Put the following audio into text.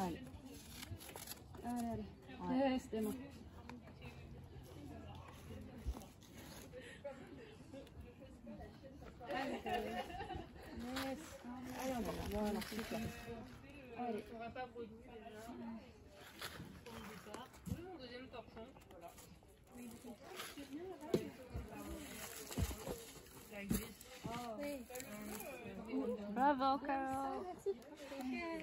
Allez. Allez. Ouais. C'était moi. Allez, on est là. Voilà, super. Allez. On va pas bredouille déjà. Pour le départ. Oui, mon deuxième torchon. Voilà. La glisse. Oui. Bravo, Carole.